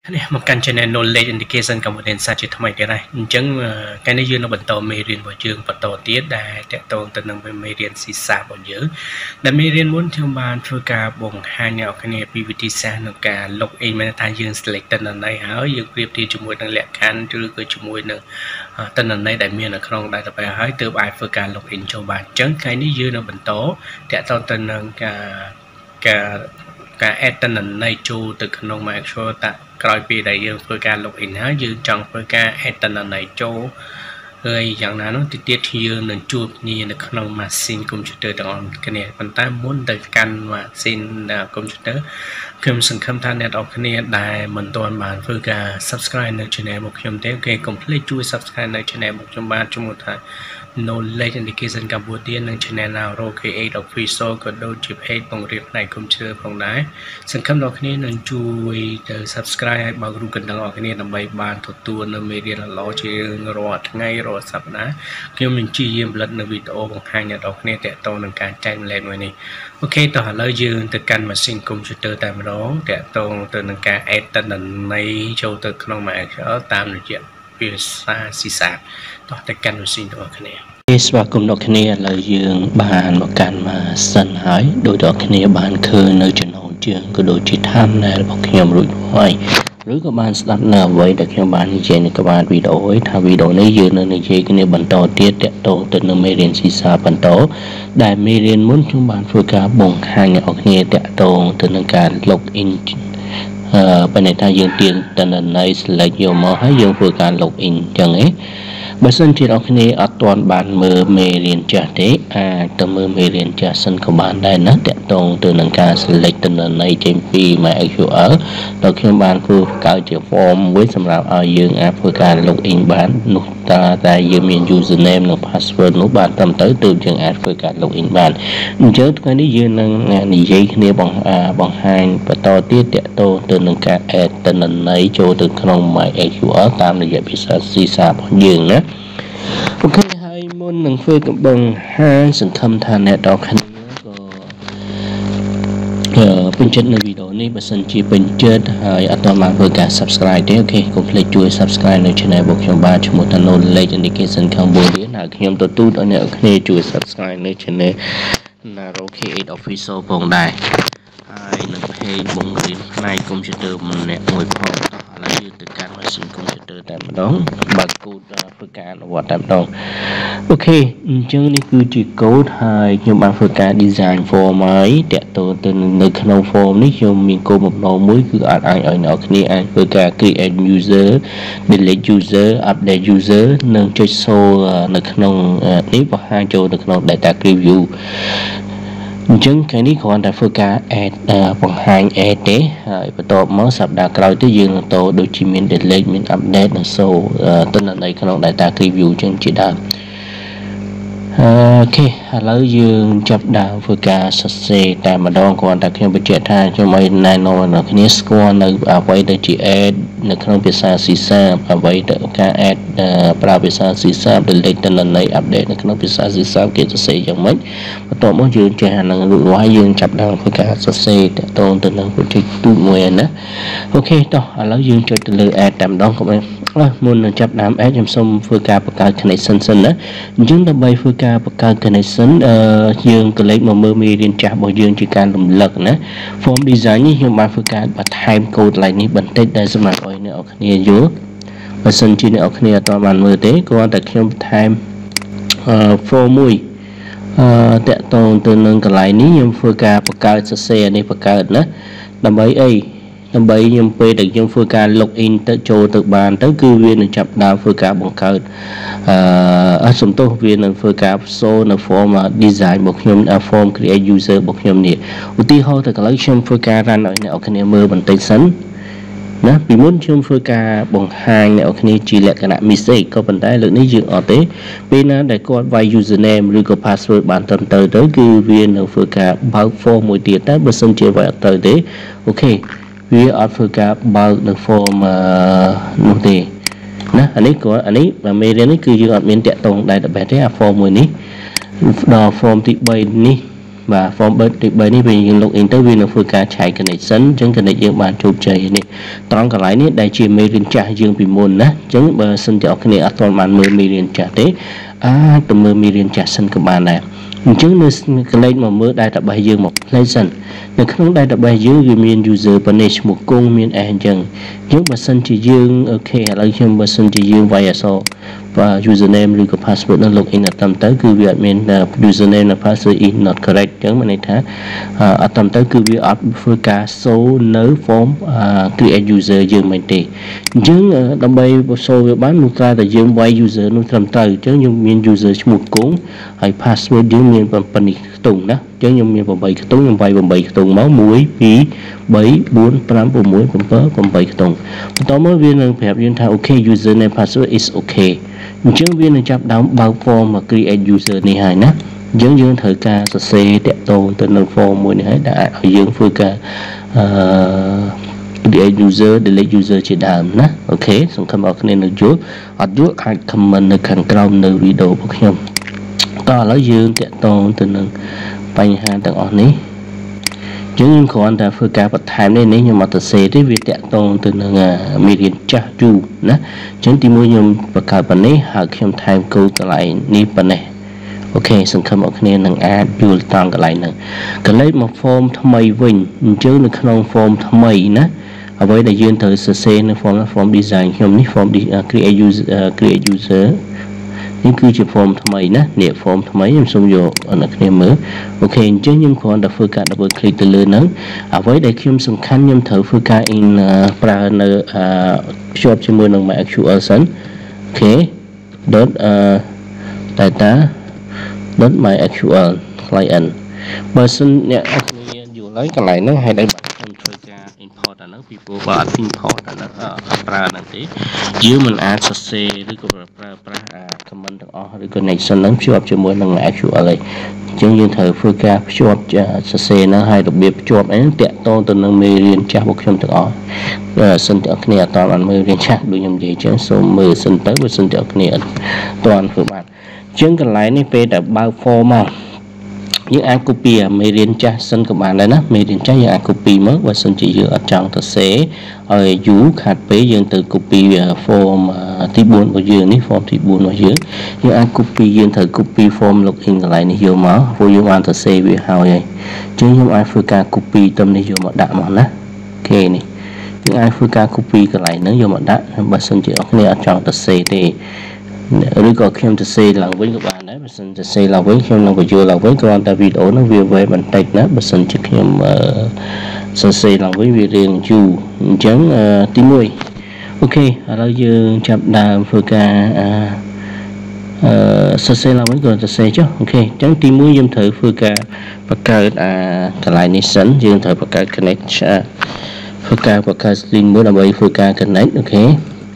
នេះមកកាន់ channel knowledge indication កម្មវិធីសាស្ត្រជាថ្មីទៀតហើយអញ្ចឹងថ្ងៃនេះយើងនឹងបន្តមេរៀនរបស់យើងបន្តទៀតដែលតកតងទៅនឹងមេរៀនស៊ីសារបស់យើងដែលមេរៀនមុនខ្ញុំបានធ្វើការបង្ហាញអ្នកគ្នាពីវិធីសាស្ត្រក្នុងការ log in មានថាយើង select តនន័យហើយយើងប្រៀបធៀបជាមួយនឹងលក្ខខណ្ឌឬក៏ជាមួយនឹងតនន័យដែលមាននៅក្នុង database ហើយទើបអាចធ្វើការ log in ចូលបានអញ្ចឹងថ្ងៃនេះយើងនឹងបន្តតកតងទៅនឹងការ add តនន័យចូលទៅក្នុង Microsoft ក្រោយពីដែលយើងធ្វើការ log in ហើយយើងចង់ធ្វើការ add តនន័យចូលហើយយ៉ាងណានោះទៀតយើងនឹងជួបគ្នានៅក្នុង machine computer ទាំងអស់គ្នាប៉ុន្តែមុនទៅកាន់ machine computer ខ្ញុំសង្ឃឹមថាអ្នកនរគ្នាដែលមិនទាន់បានធ្វើការ subscribe នៅ channel របស់ខ្ញុំទេគេកុំភ្លេចជួយ subscribe នៅ channel របស់ខ្ញុំបានឈ្មោះថា knowledge indication កម្ពុជានិង channel Nauro K8 official ក៏ដូចជា page បង្រៀនផ្នែក computer ផងដែរសង្ឃឹមអ្នកគ្នានឹងជួយទៅ subscribe ឲ្យបើករូបកណ្ដឹងអ្នកគ្នាដើម្បីបានទទួលនៅមេរៀនល្អជារាល់ថ្ងៃរាល់សប្តាហ៍ខ្ញុំនឹងព្យាយាមផលិតនៅវីដេអូបង្ហាញអ្នកគ្នាទាក់ទងនឹងការចែកម្លែកមួយនេះអូខេតោះឥឡូវយើងទៅកាន់ machine computer តែម្ដងទាក់ទងទៅនឹងការ add តនន័យចូលទៅក្នុង Excel តាមរយៈភាសាស៊ីសាតោះទៅកាន់ machine របស់គ្នាស្វាគមន៍អ្នកគ្នាឥឡូវយើងបានមកកាន់ machine ហើយដោយអ្នកគ្នាបានឃើញនៅចំណងជើងក៏ដូចជា thumbnail របស់ខ្ញុំរួចហើយឬក៏បានស្ដាប់នៅអ្វីដែលខ្ញុំបាននិយាយនៅក្បាលវីដេអូហើយថាវីដេអូនេះយើងនឹងនិយាយគ្នាបន្តទៀតតាក់ទងទៅនឹងមេរៀនស៊ីសាបន្តដែលមេរៀនមុនខ្ញុំបានធ្វើការបង្ហាញអ្នកគ្នាតាក់ទងទៅនឹងការ log in បើន័យថាយើងទាញតនន័យ select យកមកហើយយើងធ្វើការ log in អញ្ចឹងឯងបើសិនជាអ្នកគ្នាអត់ទាន់បានមើលមេរៀនចាស់ទេអាចទៅមើលមេរៀនចាស់សិនក៏បានដែរណាតាក់ទងទៅនឹងការ select តនន័យចេញពី MySQL ដល់ខ្ញុំបានធ្វើកើតជា form មួយសម្រាប់ឲ្យយើងអាចធ្វើការ log in បាននោះតែយើងមាន username និង password នោះបានត្រឹមត្រូវទើបយើងអាចធ្វើការ log in បានអញ្ចឹងថ្ងៃនេះយើងនឹងនិយាយគ្នាបង្ហាញបន្តទៀតតាក់ទងទៅនឹងការ add តនន័យចូលទៅក្នុង MySQL តាមរយៈភាសា C# របស់យើងណាអូខេហើយមុននឹងធ្វើកំបង្ហាញសង្ឃឹមថាអ្នកនរគ្នាក៏ពេញចិត្តនៅវីដេអូនេះបើសិនជាពេញចិត្តហើយអត់ទាន់បានធ្វើការ subscribe ទេអូខេកុំភ្លេចជួយ subscribe នៅ channel របស់ខ្ញុំបានឈ្មោះថា knowledge indication Cambodia ហើយខ្ញុំទទូចឲ្យអ្នកគ្នាជួយ subscribe នៅ channel Nauro K8 official ផងដែរហើយនឹង page បង្រៀនផ្នែក computer ម្នាក់មួយផងឥឡូវយើងទៅកាន់ machine computer តែម្ដងបើកគោលធ្វើការអនុវត្តតែម្ដងអូខេអញ្ចឹងនេះគឺជាគោលហើយខ្ញុំបានធ្វើការ design form ហើយតាក់ទងទៅនៅក្នុង form នេះខ្ញុំមានគោលបំណងមួយគឺអាចឲ្យអ្នកគ្នាអាចធ្វើការ create user delete user update user និងចុចចូលនៅក្នុងនេះបង្ហាញចូលទៅក្នុង data previewអញ្ចឹងថ្ងៃនេះគ្រាន់តែធ្វើការ add បង្ហាញ add ទេហើយបន្ទាប់មកសប្តាហ៍ក្រោយទៅយើងនឹងតដូចជាមាន delete មាន update និង show ទិន្នន័យក្នុង data preview អញ្ចឹងជាដើមអូខេឥឡូវយើងចាប់ដើមធ្វើការសរសេរតែម្ដងគ្រាន់តែខ្ញុំបញ្ជាក់ថាខ្ញុំឲ្យណែនាំអ្នកគ្នាស្គាល់នៅអ្វីដែលជា add នៅក្នុងភាសា C# អ្វីដែលការ add ប្រើភាសា C# delete ទិន្នន័យ update នៅក្នុងភាសា C# គេសរសេរយ៉ាងម៉េចបន្ទាប់មកយើងចេះអានឹងរួចហើយយើងចាប់ដើមធ្វើការសរសេរតកតងទៅនឹង project ទូមួយណាអូខេតោះឥឡូវយើងចុចទៅលើ add តែម្ដងកុំមុននឹងចាប់ដើម add ខ្ញុំសូមធ្វើការបង្កើត connection សិនណាអញ្ចឹងដើម្បីធ្វើការបង្កើត connection យើងក៏លេខមកមើលមេរៀនចាស់របស់យើងជាការរំលឹកណា form design នេះខ្ញុំបានធ្វើការបន្ថែមកូដឡើងនេះបន្តិចដែលសម្រាប់ឲ្យអ្នកគ្នាយល់បើសិនជាអ្នកគ្នាអត់បានមើលទេគ្រាន់តែខ្ញុំបន្ថែម form មួយតាក់ទងទៅនឹងកន្លែងនេះខ្ញុំធ្វើការបង្កើតសរសេរនេះបង្កើតណាដើម្បីអីដើម្បីខ្ញុំពេលដែលខ្ញុំធ្វើការ log in ទៅចូលទៅបានទៅគឺវានឹងចាប់ដើមធ្វើការបង្កើតសំទោសវានឹងធ្វើការ show នៅ form design របស់ខ្ញុំ form create user របស់ខ្ញុំនេះឧទាហរណ៍ទៅឥឡូវខ្ញុំធ្វើការ run ឲ្យអ្នកគ្នាមើលបន្តិចសិនណាពីមុនខ្ញុំធ្វើការបង្ហាញអ្នកគ្នាជាលក្ខណៈ mistake ក៏ប៉ុន្តែលើកនេះយើងអត់ទេពេលណាដែលគាត់វាយ username ឬក៏ password បានត្រឹមត្រូវទៅគឺវានឹងធ្វើការបើក form មួយទៀតតែបើសិនជាវាអត់ត្រូវទេអូខេវាអត់ធ្វើការបើកនៅ form នោះទេណាអានេះមេរៀននេះគឺយើងអត់មានតាក់ទង database ទេអា form មួយនេះដល់ form ទី3នេះ và form bởiនេះវាយើង login ទៅវានឹងធ្វើការឆែក connection អញ្ចឹង connect យើងបានជោគជ័យនេះត្រង់កន្លែងនេះដែលជាមេរៀនចាស់យើងពីមុនណាអញ្ចឹងបើសិនជាអ្នកគ្នាអត់ទាន់បានមើលមេរៀនចាស់ទេអាចទៅមើលមេរៀនចាស់សិនក៏បានដែរអញ្ចឹងនៅកន្លែងមកមើល database យើងមក play សិននៅក្នុង database យើងវាមាន user ប៉ុណ្ណេះឈ្មោះគង់មាន s អញ្ចឹងបើសិនជាយើងអូខេឥឡូវខ្ញុំបើសិនជាយើងវាយអក្សរ username ឬក៏ password នៅ login អត់តាមទៅគឺវាអត់មាន username និង password is not correct អញ្ចឹងមានន័យថាអត់តាមទៅគឺវាអត់ធ្វើការ show នៅ form create user យើងមិនទេអញ្ចឹងដើម្បី show វាបាននោះត្រូវតែយើងវាយ user នោះត្រឹមត្រូវអញ្ចឹងយើងមាន user ឈ្មោះគង់ហើយ password យើងមានប៉ុណ្នេះខ្ទង់ណាអញ្ចឹងខ្ញុំមាន8ខ្ទង់ខ្ញុំវាយ8ខ្ទង់មក1 2 3 4 5 6 7 8ខ្ទង់បន្តមកវានឹងប្រាប់យើងថា okay username password is okay អញ្ចឹងវានឹងចាប់ដើមបើក form មក create user នេះហើយណាអញ្ចឹងយើងត្រូវការសរសេរតាក់ទងទៅនឹង form មួយនេះហើយដែលអាចឲ្យយើងធ្វើការcreate user delete user ជាដើមណាអូខេសង្ឃឹមអរគ្នានៅយល់អត់យល់អាច comment នៅខាងក្រោមនៅវីដេអូរបស់ខ្ញុំតោះឥឡូវយើងតាក់ទងទៅនឹងបញ្ហាទាំងអស់នេះយើងគ្រាន់តែធ្វើការបន្ថែមនេះខ្ញុំអត់ទៅសេទេវាតាក់ទងទៅនឹងមេរៀនចាស់យូរណាអញ្ចឹងទីមួយខ្ញុំបង្កើតប៉ុណ្ណេះហើយខ្ញុំថែមកូដកន្លែងនេះប៉ុណ្ណេះអូខេសង្ឃឹមអរគ្នានឹងអាចយល់តាមកន្លែងហ្នឹងកន្លែងមក form ថ្មីវិញអញ្ចឹងនៅក្នុង form ថ្មីណាអ្វីដែលយើងត្រូវសរសេរនៅ form design ខ្ញុំនេះ form create user នេះគឺជា form ថ្មីណានេះ form ថ្មីខ្ញុំសូមយកអ្នកគ្នាមើលអូខេអញ្ចឹងខ្ញុំគ្រាន់តែធ្វើការ double click ទៅលើហ្នឹងអ្វីដែលខ្ញុំសំខាន់ខ្ញុំត្រូវធ្វើការ ប្រើនៅភ្ជាប់ជាមួយនឹង MySQL សិនអូខេ .data.mysql client បើសិនអ្នកគ្នាយល់ហើយកន្លែងហ្នឹងហើយដែលខ្ញុំធ្វើការ import អាហ្នឹងពីព្រោះបើអត់ import អាហ្នឹងប្រើហ្នឹងទេយើងមិនអាចសរសេរឬក៏ប្រើប្រាស់ comment ទាំងអស់ឬ connection ហ្នឹងភ្ជាប់ជាមួយនឹង SQL ទេអញ្ចឹងយើងត្រូវធ្វើការភ្ជាប់សរសេរហ្នឹងហើយរបៀបភ្ជាប់ហ្នឹងតាក់ទងទៅនឹងមេរៀនចាស់របស់ខ្ញុំទាំងអស់សិនតែអ្នកគ្នាអត់បានមើលរៀនចាស់ដូចខ្ញុំនិយាយអញ្ចឹងសូមមើលសិនទៅបើសិនតែអ្នកគ្នាអត់ទាន់ធ្វើបានអញ្ចឹងកន្លែងនេះពេលតែបើក form មកយើងអាច copy មេរៀនចាស់សិនក៏បានដែរណាមេរៀនចាស់យើងអាច copy មកបើសិនជាយើងអត់ចង់ទៅសេឲ្យយូរខាត់ពេកយើងទៅ copy form ទី4របស់យើងនេះ form ទី4របស់យើងអាច copy យើងត្រូវ copy form login កន្លែងនេះយកមកព្រោះយើងបានទៅសេវាហើយអញ្ចឹងខ្ញុំអាចធ្វើការ copy ទៅនេះយកមកដាក់មកណាអូខេនេះយើងអាចធ្វើការ copy កន្លែងហ្នឹងយកមកដាក់បើសិនជាអ្នកគ្នាអត់ចង់ទៅសេទេឬក៏ខ្ញុំទៅសេឡើងវិញក៏បានដែរបើសិនទៅសេឡើងវិញខ្ញុំនឹងបញ្យល់ឡើងវិញគ្រាន់តែវីដេអូនោះវាវែងបន្តិចណាបើសិនជាខ្ញុំសរសេរឡើងវិញវារៀងយូរអញ្ចឹងទី1អូខេឥឡូវយើងចាប់ដើមធ្វើការសរសេរឡើងវិញក៏សរសេរចុះអូខេអញ្ចឹងទី1យើងត្រូវធ្វើការបង្កើតកន្លែងនេះសិនយើងត្រូវបង្កើត connect ធ្វើការបង្កើត string មួយដើម្បីធ្វើការ connect អូខេ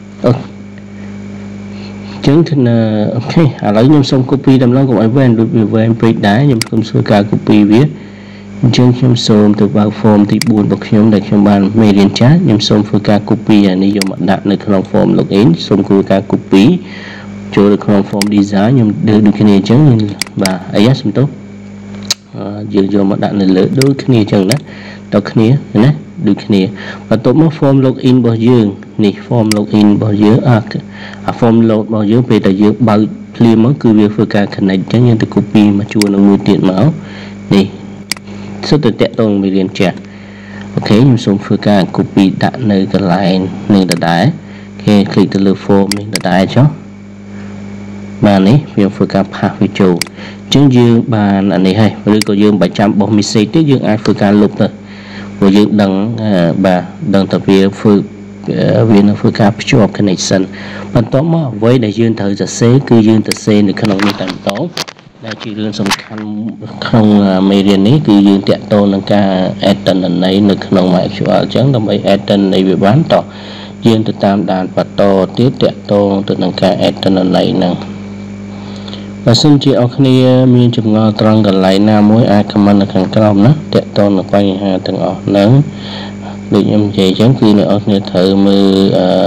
ចឹងអូខេឥឡូវខ្ញុំសូម copy តម្លងកុំឲ្យវែងដូចវាវែងពេកដែរខ្ញុំធ្វើការ copy វាអញ្ចឹងខ្ញុំសូមទៅបើក form ទី4របស់ខ្ញុំដែលខ្ញុំបានមេរៀនចាស់ខ្ញុំសូមធ្វើការ copy អានេះយកមកដាក់នៅក្នុង form login សូមធ្វើការ copy ចូលទៅក្នុង form design ខ្ញុំដូចគ្នាអញ្ចឹងបាទអីយ៉ាសំទោសយើងយកមកដាក់នៅលើដូចគ្នាអញ្ចឹងណាដល់គ្នាណាដូចគ្នាបន្ទាប់មក form login របស់យើងនេះ form login របស់យើងform load របស់យើងពេលតែយើងបើកភ្លាមមកគឺវាធ្វើការ connect អញ្ចឹងយើងទៅ copy មកជួរនឹងមួយទៀតមកនេះសុទ្ធតែតាក់ទងមេរៀនចាស់អូខេខ្ញុំសូមធ្វើការ copy ដាក់នៅកន្លែងនេះដដែលអូខេ click ទៅលើ form នេះដដែលចុះបាននេះវាធ្វើការផាសវាចូលអញ្ចឹងយើងបានអានេះហើយឬក៏យើងបើចាំបោះ message ទៀតយើងអាចធ្វើការលុបទៅព្រោះយើងដឹងបាទដឹងតែវានឹងធ្វើការភ្ជាប់ connection បន្ទាប់មកអ្វីដែលយើងត្រូវសរសេរគឺយើងទៅសេនៅក្នុងនេះតែម្ដងដែលជារឿងសំខាន់ក្នុងមេរៀននេះគឺយើងតាក់ទងនឹងការ add តនន័យនៅក្នុង MySQL អញ្ចឹងដើម្បី add តនន័យវាបានតោះយើងទៅតាមដានបន្តទៀតតាក់ទងទៅនឹងការ add តនន័យហ្នឹងបើសិនជាអ្នកគ្នាមានចម្ងល់ត្រង់កន្លែងណាមួយអាច comment នៅខាងក្រោមណាតាក់ទងនឹងបញ្ហាទាំងអស់ហ្នឹងដូចខ្ញុំនិយាយអញ្ចឹងគឺអ្នកគ្នាត្រូវមើល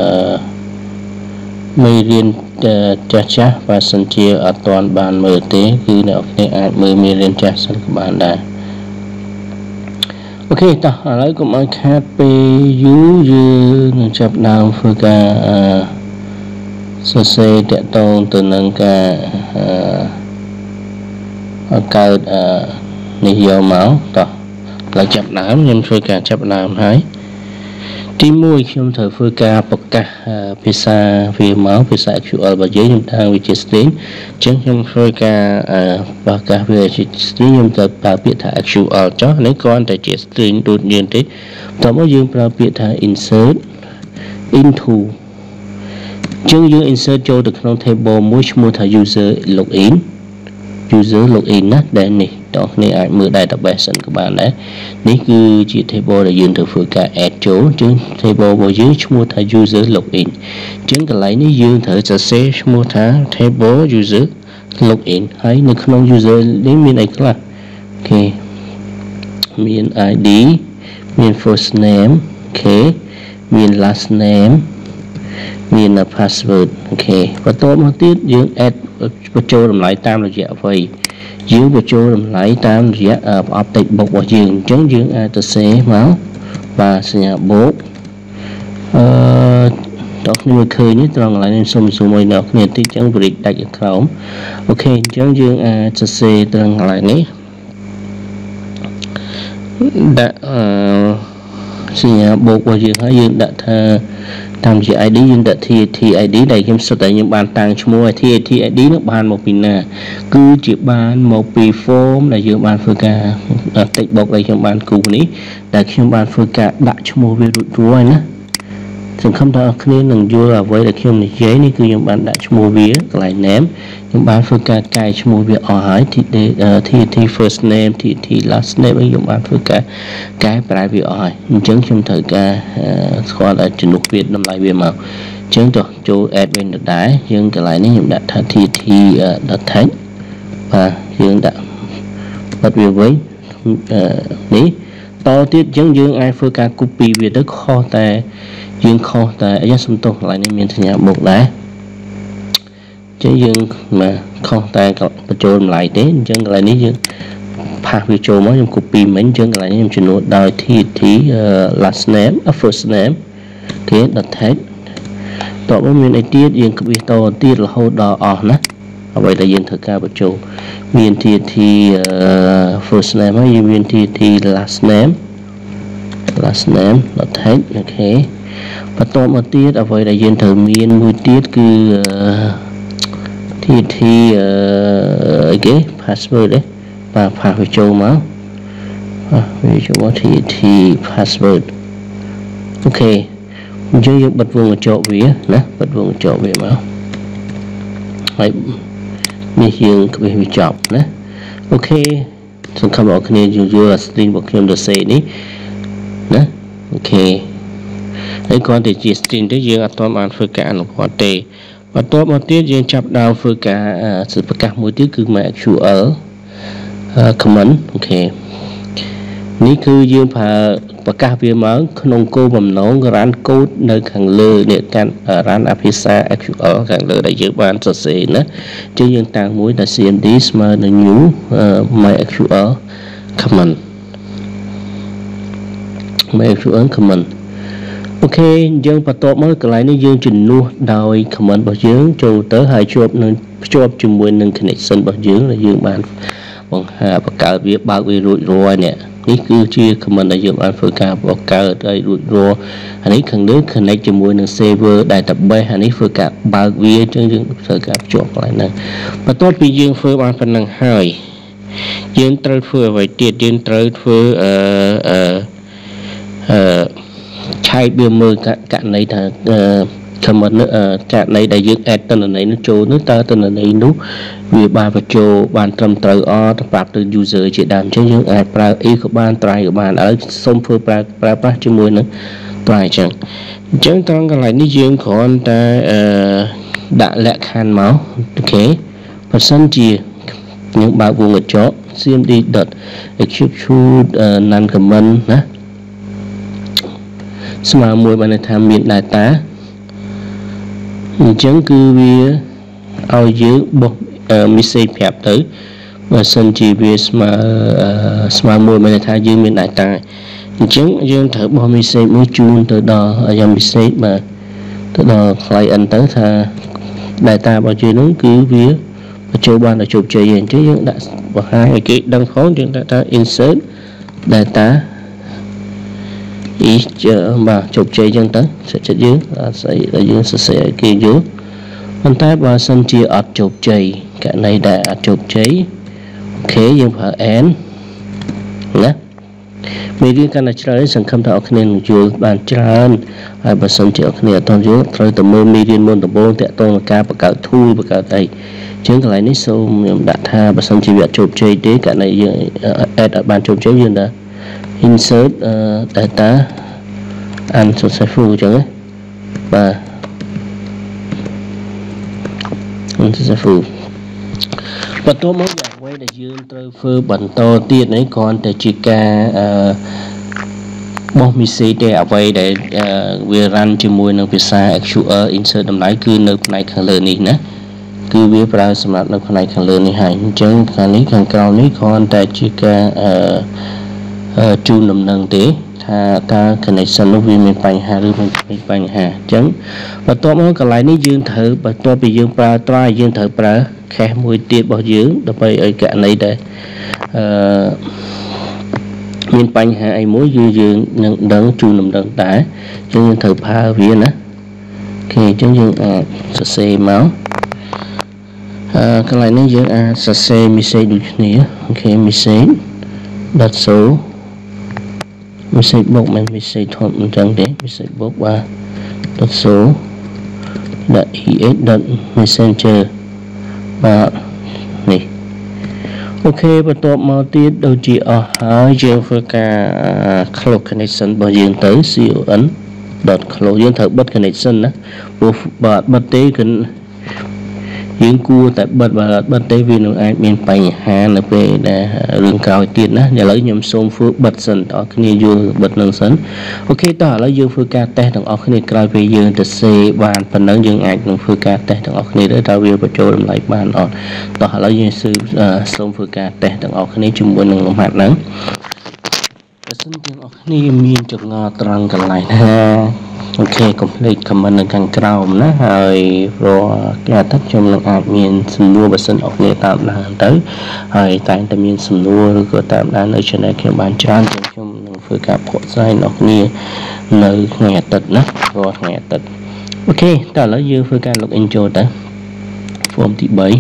មេរៀនចាស់បើសិនជាអត់ទាន់បានមើលទេគឺអ្នកគ្នាអាចមើលមេរៀនចាស់សិនក៏បានដែរ ok ta lấy cũng ai khác về chập nào vừa cả sơ xe tệ tôn từ nâng cả cao nhiều máu ta là chập nám nhưng vừa cả chập nám hái tim môi trong thời vừa cả bậc cả pizza vì máu pizza actual và giấy chúng ta vì chết đến chẳng trong vừa cả và cả về chết đến nhưng ta bảo biết thà actual cho nếu con tại chết đến đột nhiên thế tao mới dương bảo biết thà insert into chương dương insert cho được trong table mỗi mua thà user login á để này đó này ai mưa đại tập bài sẵn các bạn đấy nếu cứ chỉ table là dương từ phương cả add chỗ chứ table bao dưới mua thà user login chứng cái lấy nếu dương thử sẽ sẽ mua thà table user login hay nếu không user đến miền này là ok miền ID miền first name ok miền last name miền là password ok và tôi một tiết dương add và cho làm lại tam là dạ vậy dương và cho làm lại tam dạ update bọc vào dương chứng dương etc máu và nhà bố đó nhưng mà khơi nhất rằng lại nên xung xung môi nọ nên tí chẳng việc đặt khẩu ok chứng dương etc rằng lại ní đã nhà bố vào dương hãy dương đã tham dự ID dương đã thì ID đây kiếm số tại những bàn tàng cho mua thì ID nó bàn một pin nè cứ chỉ bàn một pin form là dương bàn phơi cả tịch bọc đây trong bàn cũ ní đã trong bàn phơi cả đã cho mua về rồi nè thường không đó nên đừng vô là với là khi này giấy ní cứ những bàn đã cho mua vía lại ném những bàn phơi cả cài cho mua việc ở hỏi thì thì first name thì last name với những bàn phơi cả cái private hỏi chứng trong thời ca gọi là trình độ Việt năm lại về màu chứng cho chỗ admin được đá nhưng cái lại nếu những đặt thì đặt thánh và dương đã bắt việc với ní to tiết chứng dương ai phơi cả copy về đất kho tài dương kho tài ở xung tôn lại nên miền nhà một đá chứ dương mà kho tài có trộn lại thế chân lại ní dương phá video cho mới trong copy mấy chân lại em chuyển đổi đòi thì last name first name cái đặt hếtต่อมาmiền này tiết dương copy to tiết là hold on nè vậy là dương thực ca vật chủ miền thì first name hay miền thì last name đặt hết ok vàต่อมาtiết ở vậy là dương thử miền mùi tiết cứ thì cái password đấy và phá về châu máu về chỗ thì password ok chúng ta bật vuông ở chỗ vía nè bật vuông ở chỗ về máu hãy mình dương cái về chọn nè ok xong không bảo cái này dùng là string bảo kiếm được xe ní nè ok đấy còn thì chỉ string tới dương atom an phơi cả nó có tê và tốt một tiết dương chập đào phơi cả sự tất cả mỗi tiết cứ mẹ chủ ở comment ok ní cứ dương phá và các việc mở không cô bầm nón ran code nơi hàng lơ để can ran apisa actual hàng lơ đại dự ban sơ sỉ nữa chứ dương tàng mũi là cmd mà nó nhú my actual comment ok dương và tốt mới cái này nó dương trình nu đòi comment bảo dương cho tới hai chụp nên chụp chung mùi nên connection bảo dương là dương bàn bằng và cả việc bao vi rồi nè ní cứ chia comment là dương bàn phơi cả và cả ở đây rồi anh ấy cần đến connect cho mùi nên server đại tập b anh ấy phơi cả bao vi trên dương phơi cả chụp lại nè và tốt vì dương phơi bàn phần năng hai dương trời phơi vậy tiệt dương trời phơi chạy biểu mơ cả này là comment cạn này đại dương add tên này nó trôi nước ta tên này nút vì ba và trôi bàn trầm trời o tập bạc từ user chỉ đàm cho dương add pra y của ban trai của bạn ở sông phơi pra cho mùi nữa trai chẳng chẳng tăng cái lại ní dương của anh ta đã lẹ khan máu ok và sân chia những bạn vùng ở chỗ cmd đợt execute nan comment nè mà mùi bạn này tham miệng đại tá chẳng cứ vì ao dưới bọc missy phép tới và sân chỉ vì mà mùi bạn này tham dưới miệng đại tá chứ dương thử bỏ message mới chun từ đó dòng message mà từ đó client tới tha data bao nhiêu nó cứ vía cho ban là chụp chơi chứ dương đã bỏ hai cái đăng khó dương data insert data ý chờ mà chụp chơi dương tới sẽ chết dưới sẽ dương sẽ kia dưới con tay và sân chia ọt chụp chơi cả này đã chụp cháy khế dương phải én nhé mình đi cái này chơi sản phẩm thảo nên chùa bàn tràn hay bà sân chợ này toàn dưới rồi từ mưa mi điên môn từ bôn tệ tôn là ca và cả thui và cả tay chứ cái này nít sâu đã tha bà sân chỉ việc chụp chơi đấy cả này add ở bàn chụp chơi dương đã insert data unsuccessful chẳng ấy và unsuccessful và tôi mới quay để dương tôi phơi bẩn to tiền ấy còn để chỉ cả bom mì để ở đây để về run cho mùi năng visa actual insert đầm lái cứ nơi này khang lớn này nè cứ về vào sản phẩm nơi này khang lớn này hay chứ cái này khang cao này còn để chỉ cả chu nằm nâng thế ta connection nó vì mình bành hà rồi mình bành hà chấm và tôi mới còn lại ní dương thử và tôi bị dương pra try dương thử pra khe mùi tiết bảo dưỡng đặc biệt ở cả này đây mình bành hà ai mối dương dương nâng đấng chu nằm đấng tải cho dương thử pha viên á khi cho dương sạch xe máu cái này ní dương sạch xe mi xe được nhỉ ok mi xe đặt số message box mình message thôi mình chẳng để message box và đặt số đặt es đặt messenger và này ok và tôi mau tiết đầu chỉ ở hai dương với cả cloud connection bao dương tới siêu ấn dot cloud dương thử bật connection đó bật tế cần dương cua tại bật và bật tế vì nó ai miền Tây hà là về để lương cao tiền đó nhà lấy nhầm xôm phước bật sân đó cái này vô bật nâng sân ok đó là dương phước ca tè thằng ốc này cao về dương từ xe bàn phần lớn dương ai thằng phước ca tè thằng ốc này để tao về và cho làm lại bàn đó đó là dương sư xôm phước ca tè thằng ốc này chung buồn nâng mặt nắng sân thằng ốc này miền chụp ngò trăng cái này ha ok complete comment ở càng cao nữa rồi rồi cái thắt trong lượng admin sum mua và sân ốc này tạm là tới rồi tại ta miền sum mua của tạm là nơi trên này kiểu bàn tràn trong lượng phơi cả bộ sai ốc này nơi nghe tật nữa rồi nghe tật ok ta lấy dư phơi cả log in cho tới form thứ 7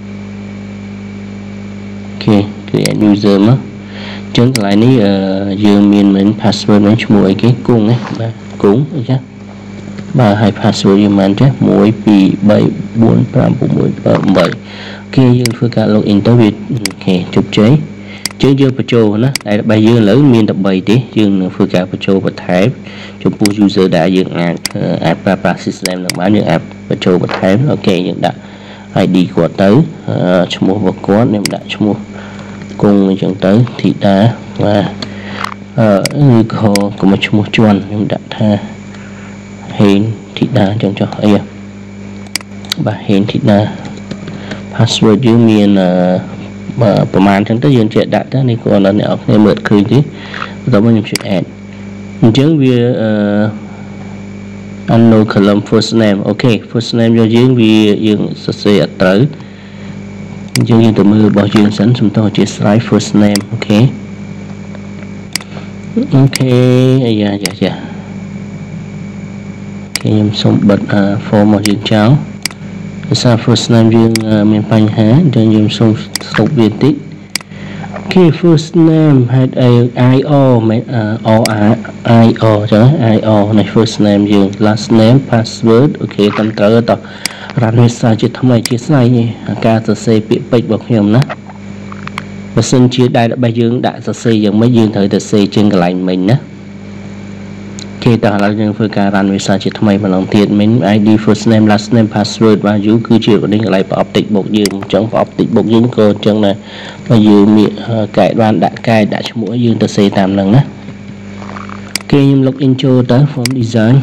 ok create user mà chân lại ní dư miền mình password mình mua cái cung ấy cũng chứ ba hai password yang mana je 1 2 3 4 5 6 7 kia dương phương cả login tới việc ok chụp chế chứ dương phải cho nó đây là bài dương lớn miền tập 7 tí dương phương cả phải cho và thái chụp user đã dương app para system là bán dương app phải cho và thái ok dương đã ID của tới mua vào có em đã mua cùng chẳng tới thì đã và người họ của một mua chuan em đã tha hiện thị đa trong cho ấy và hiện thị đa password dưới miền màประมาณ chẳng tới dương chạy đã tới này còn là nẻo này mượt khơi tí đó bao nhiêu chuyện add chứng vì unknown column first name ok first name cho dương vì dương sẽ tới dương từ mưa bao dương sẵn chúng tôi chỉ slide first name ok ok dạ em xong bật form một dương cháu sao first name dương miền Tây hả cho em xong sọc việt tích ok first name hay IO mấy IO chứ IO này first name dương last name password ok tâm trở tập rắn hết sao chỉ thăm này chia sẻ nhỉ ca từ xe bị bệnh bọc nhầm đó và xin chia đây đã bay dương đại từ xe dương mấy dương thời từ xe trên cái lạnh mình đó khi ta là những phương cả run visa chỉ thay mà lòng tiền mình ID first name last name password và dấu cứ chịu đến lại vào optic bộ dương trong optic bộ dương cô chân này và dương miệng cài đoan đã cài đã cho mỗi dương từ xây tạm lần đó khi em login cho tới form design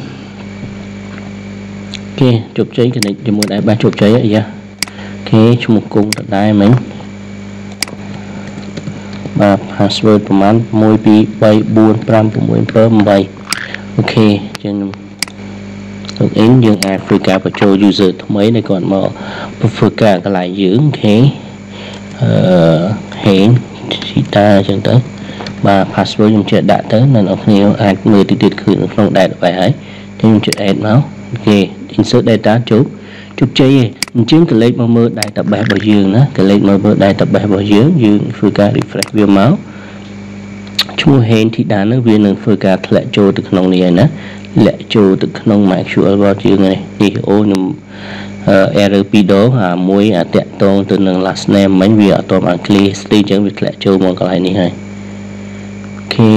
ok chụp cháy cái này thì một đại ba chụp cháy vậy ok cho một cùng tại đây mình password ប្រមាណ1 2 3 4 5 6 7 8អូខេចឹងលោកអ៊ីនយើងអាចធ្វើការបញ្ចូល user ថ្មីដែលគាត់មកធ្វើការកន្លែងយើងអូខេហេងធីតាចឹងទៅបាទ password ខ្ញុំចេះដាក់ទៅនៅអ្នកគ្នាអាចមើលតិចទៀតឃើញនៅក្នុង database ហើយខ្ញុំចុច add មកអូខេ insert data ជោគជ័យឯងអញ្ចឹងកលេចមកមើល database របស់យើងណាកលេចមកមើល database របស់យើងធ្វើការ refresh វាមកឈ្មោះ hen ធីតានឹងវានឹងធ្វើការធ្លាក់ចូលទៅក្នុងនេះហើយណាលាក់ចូលទៅក្នុង MySQL របស់យើងនេះខ្ញុំerror 2ដងមួយតាក់ទងទៅនឹង last name មិញវាអត់ទាន់បាន clear history អញ្ចឹងវាធ្លាក់ចូលមកកន្លែងនេះហើយអូខេ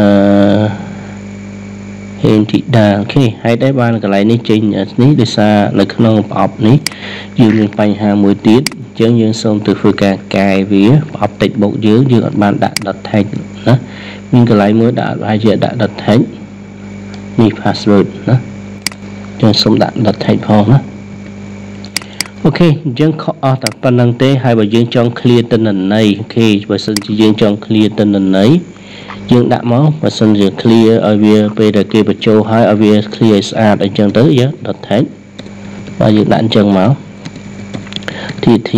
hen ធីតាអូខេហើយដែរបានកន្លែងនេះចេញនេះដោយសារនៅក្នុងប្រអប់នេះយើងមានបញ្ហាមួយទៀតអញ្ចឹងយើងសូមទៅធ្វើការកែវាប្រអប់ textbook យើងអត់បានដាក់ .text ណាមានកន្លែងមួយដាក់ហើយជាដាក់ .text នេះ password ណាយើងសូមដាក់ .text ផងណាអូខេអញ្ចឹងខុសអស់តែប៉ុណ្្នឹងទេហើយបើយើងចង់ clear ទិន្នន័យអូខេបើសិនជាយើងចង់ clear ទិន្នន័យយើងដាក់មកបើសិនជា clear ឲ្យវាពេលដែលគេបញ្ចូលឲ្យវា clear ស្អាតអញ្ចឹងទៅយើង .text បើយើងដាក់អញ្ចឹងមក tt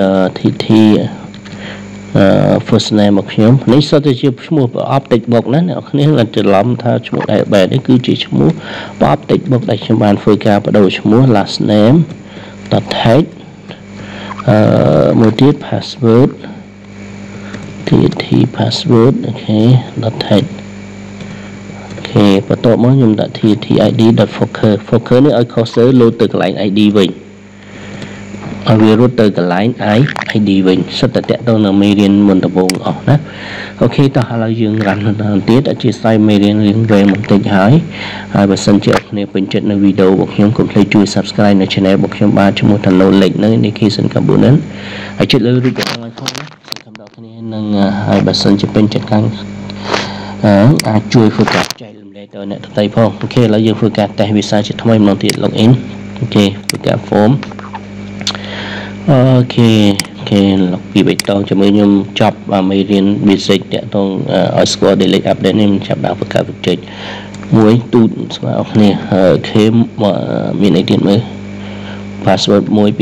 first name របស់ខ្ញុំនេះសុទ្ធតែជាឈ្មោះប្រអប់ textbook ណាអ្នកគ្នានឹងច្រឡំថាឈ្មោះ database នេះគឺជាឈ្មោះប្រអប់ textbook ដែលខ្ញុំបានធ្វើការបដូរឈ្មោះ last name .text មួយទៀត password tt password អូខេ .text អូខេបន្ទាប់មកខ្ញុំដាក់ ttid.focus នេះឲ្យ cursor លោតទៅកន្លែង id វិញឲ្យវារត់ទៅកន្លែង id វិញសិតតែតាក់ទងនឹងមេរៀនមុនដំបូងអស់ណាអូខេតោះឥឡូវយើងរ៉ាន់ដល់ទៀតអធិស្ឋានមេរៀនរៀងវែងបន្តិចហើយបើសិនជាអ្នកគ្នាពេញចិត្តនៅវីដេអូរបស់ខ្ញុំកុំភ្លេចជួយ subscribe នៅ channel របស់ខ្ញុំបានឈ្មោះថា Knowledge នៅ Education Component ហើយចុចលើរូបបទឡើងផងណាសូមដល់គ្នានឹងហើយបើសិនជាពេញចិត្តខាងអាចជួយធ្វើការចែករំលែកទៅអ្នកដទៃផងអូខេឥឡូវយើងធ្វើការតេស្តវាសាជាថ្មីម្ដងទៀត login អូខេធ្វើការ form អូខេលុបពីបេតងជាមួយខ្ញុំចប់មេរៀន basic តាក់ទងឲ្យស្គាល់ delete update នេះខ្ញុំចាប់ដាក់បង្កើត project មួយទូតស្មើគ្នាអូខេមានអីទៀតមើល password 1 2 3 4 5 6 7 8អូ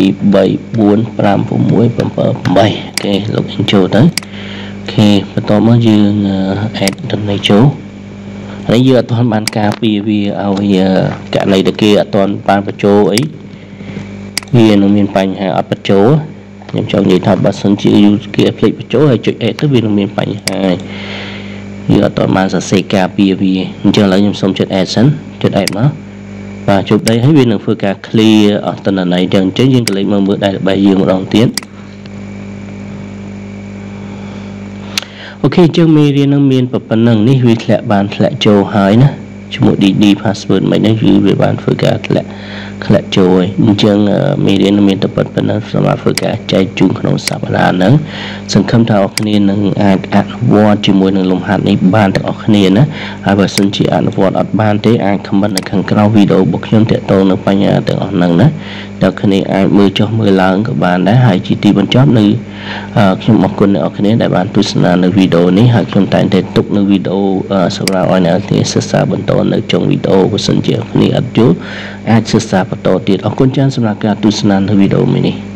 ខេ login ចូលទៅអូខេបន្តមកយើង add តំណែងចូលហើយយើងអត់ទាន់បានការពារវាឲ្យករណីដែលគេអត់ទាន់បានបញ្ចូលអីវានឹងមានបញ្ហាអត់បញ្ចូលខ្ញុំចង់និយាយថាបើសិនជាគេភ្លេចបញ្ចូលហើយចុច add ទៅវានឹងមានបញ្ហាហើយវាអត់ទាន់បានសរសេរការពារវាអញ្ចឹងឥឡូវខ្ញុំសូមចុច add សិនចុច add មកបាទជប់ដីហើយវានឹងធ្វើការ clear អស់ទិន្នន័យទាំងអញ្ចឹងយើងក៏លេខមកមើល database យើងម្ដងទៀតអូខេអញ្ចឹងមេរៀននឹងមានប៉ុណ្ណឹងនេះវាធ្លាក់ចូលហើយណាឈ្មោះ dd password មិនហ្នឹងគឺវាបានធ្វើការធ្លាក់ចូលហើយអញ្ចឹងមេរៀនមានតែប៉ុណ្ណឹងសម្រាប់ធ្វើការចែកជូនក្នុងសប្តាហ៍ហ្នឹងសង្ឃឹមថាអ្នកគ្នានឹងអាចអនុវត្តជាមួយនឹងលំហាត់នេះបានទាំងអស់គ្នាណាហើយបើសិនជាអនុវត្តអត់បានទេអាច comment នៅខាងក្រោមវីដេអូរបស់ខ្ញុំទាក់ទងនឹងបញ្ហាទាំងអស់ហ្នឹងណាអ្នកគ្នាអាចមើលចុះមើលឡើងក៏បានដែរហើយជាទីបញ្ចប់នៅខ្ញុំអរគុណអ្នកគ្នាដែលបានទស្សនានៅវីដេអូនេះហើយខ្ញុំតែងតែទុកនៅវីដេអូសម្រាប់ឲ្យអ្នកគ្នាសិក្សាបន្តនៅចុងវីដេអូបើសិនជាអ្នកគ្នាអត់យល់អាចសិក្សាបន្តទៀតអរគុណច្រើនសម្រាប់ការទស្សនានៅវីដេអូនេះ